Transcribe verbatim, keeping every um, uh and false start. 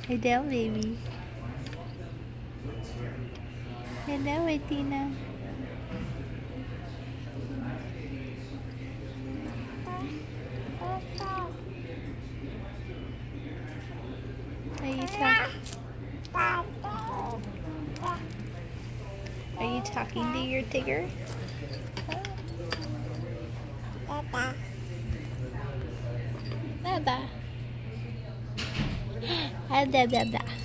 Hello, baby. Hello, Martina. Are you talking? Are you talking to your Tigger? Baba. Baba. Baba.